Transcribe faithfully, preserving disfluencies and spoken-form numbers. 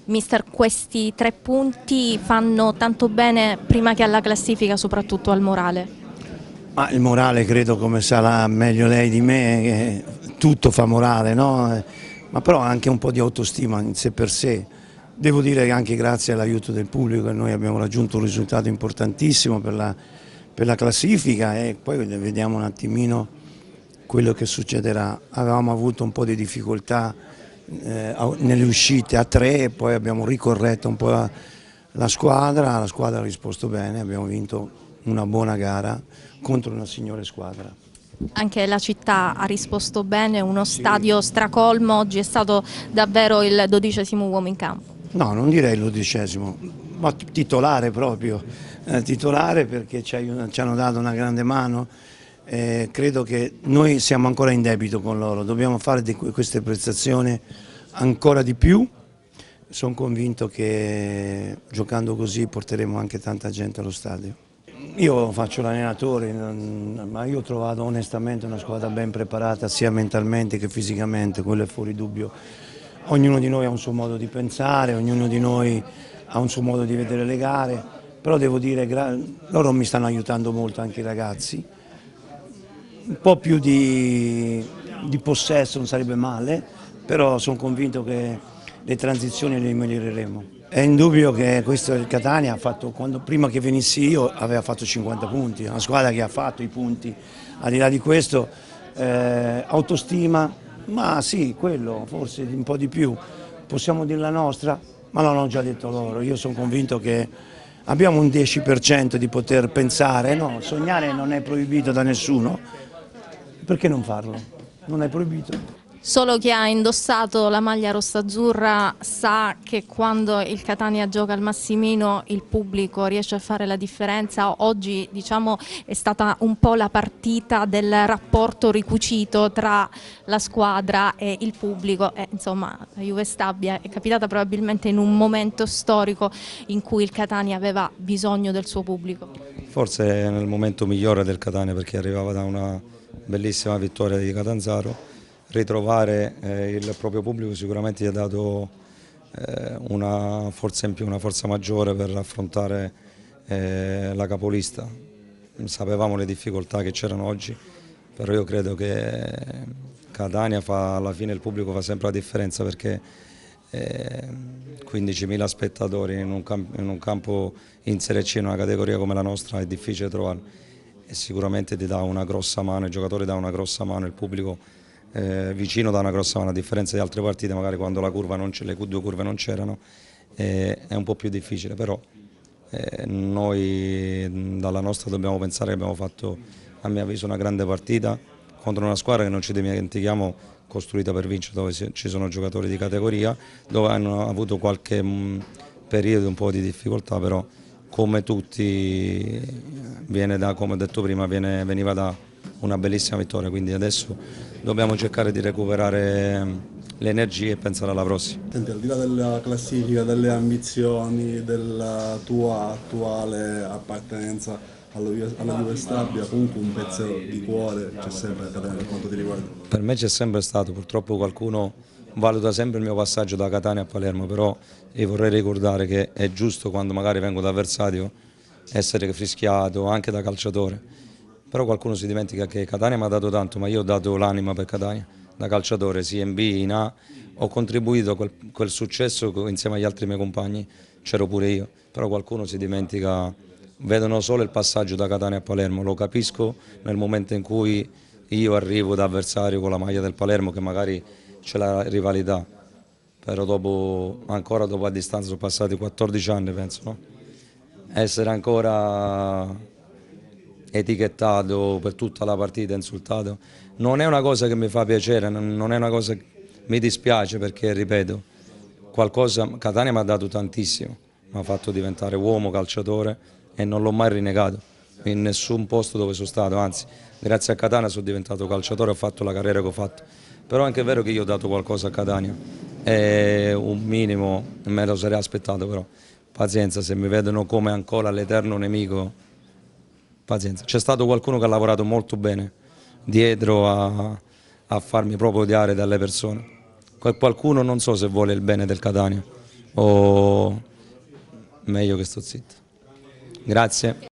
Mister, questi tre punti fanno tanto bene prima che alla classifica, soprattutto al morale? Ma il morale credo, come sarà meglio lei di me, che tutto fa morale, no? Ma però anche un po' di autostima in sé per sé. Devo dire che anche grazie all'aiuto del pubblico noi abbiamo raggiunto un risultato importantissimo per la, per la classifica e poi vediamo un attimino quello che succederà. Avevamo avuto un po' di difficoltà eh, nelle uscite a tre e poi abbiamo ricorretto un po' la, la squadra, la squadra ha risposto bene, abbiamo vinto una buona gara contro una signore squadra. Anche la città ha risposto bene, uno stadio stracolmo, oggi è stato davvero il dodicesimo uomo in campo. No, non direi il dodicesimo, ma titolare proprio, eh, titolare perché ci, ci hanno dato una grande mano. Eh, credo che noi siamo ancora in debito con loro, dobbiamo fare di queste prestazioni ancora di più. Sono convinto che giocando così porteremo anche tanta gente allo stadio. Io faccio l'allenatore, ma io ho trovato onestamente una squadra ben preparata sia mentalmente che fisicamente, quello è fuori dubbio. Ognuno di noi ha un suo modo di pensare, ognuno di noi ha un suo modo di vedere le gare, però devo dire che loro mi stanno aiutando molto, anche i ragazzi. Un po' più di, di possesso non sarebbe male, però sono convinto che le transizioni le miglioreremo. È indubbio che questo il Catania ha fatto, quando, prima che venissi io aveva fatto cinquanta punti, una squadra che ha fatto i punti, al di là di questo eh, autostima, ma sì, quello forse un po' di più, possiamo dire la nostra, ma l'hanno già detto loro, io sono convinto che abbiamo un dieci per cento di poter pensare, no, sognare non è proibito da nessuno, perché non farlo? Non è proibito. Solo chi ha indossato la maglia rossa-azzurra sa che quando il Catania gioca al Massimino il pubblico riesce a fare la differenza. Oggi, diciamo, è stata un po' la partita del rapporto ricucito tra la squadra e il pubblico e, insomma, la Juve Stabia è capitata probabilmente in un momento storico in cui il Catania aveva bisogno del suo pubblico. Forse è nel momento migliore del Catania, perché arrivava da una bellissima vittoria di Catanzaro. Ritrovare eh, il proprio pubblico sicuramente gli ha dato eh, una forza in più, una forza maggiore per affrontare eh, la capolista. Sapevamo le difficoltà che c'erano oggi, però io credo che Catania fa, alla fine il pubblico fa sempre la differenza, perché eh, quindicimila spettatori in un, camp in un campo in Serie C, in una categoria come la nostra, è difficile trovarlo e sicuramente ti dà una grossa mano, il giocatore dà una grossa mano, il pubblico Eh, vicino da una grossa mano, a differenza di altre partite magari quando la curva non le due curve non c'erano eh, è un po' più difficile, però eh, noi dalla nostra dobbiamo pensare che abbiamo fatto, a mio avviso, una grande partita contro una squadra che, non ci dimentichiamo, costruita per vincere, dove ci sono giocatori di categoria, dove hanno avuto qualche mh, periodo un po' di difficoltà, però come tutti viene da, come ho detto prima, viene, veniva da una bellissima vittoria, quindi adesso dobbiamo cercare di recuperare le energie e pensare alla prossima. Senti, al di là della classifica, delle ambizioni, della tua attuale appartenenza alla Juve Stabia, comunque un pezzo di cuore c'è sempre a Catania per quanto ti riguarda? Per me c'è sempre stato, purtroppo qualcuno valuta sempre il mio passaggio da Catania a Palermo, però io vorrei ricordare che è giusto, quando magari vengo da avversario, essere fischiato anche da calciatore. Però qualcuno si dimentica che Catania mi ha dato tanto, ma io ho dato l'anima per Catania, da calciatore, sia in B, in A, ho contribuito a quel, quel successo insieme agli altri miei compagni, c'ero pure io, però qualcuno si dimentica, vedono solo il passaggio da Catania a Palermo, lo capisco nel momento in cui io arrivo da avversario con la maglia del Palermo, che magari c'è la rivalità, però dopo, ancora dopo a distanza, sono passati quattordici anni penso, no? Essere ancora etichettato per tutta la partita, insultato, non è una cosa che mi fa piacere, non è una cosa che mi dispiace, perché ripeto, qualcosa Catania mi ha dato tantissimo, mi ha fatto diventare uomo, calciatore e non l'ho mai rinnegato in nessun posto dove sono stato, anzi grazie a Catania sono diventato calciatore, ho fatto la carriera che ho fatto, però è anche vero che io ho dato qualcosa a Catania e un minimo me lo sarei aspettato, però pazienza, se mi vedono come ancora l'eterno nemico, pazienza. C'è stato qualcuno che ha lavorato molto bene dietro a, a farmi proprio odiare dalle persone. Quel qualcuno non so se vuole il bene del Catania o meglio che sto zitto. Grazie.